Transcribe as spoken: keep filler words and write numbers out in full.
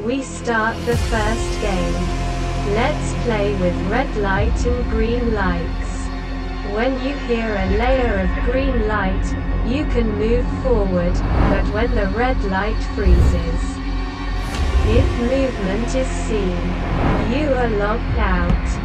We start the first game. Let's play with red light and green lights. When you hear a layer of green light, you can move forward, but when the red light freezes, if movement is seen, you are locked out.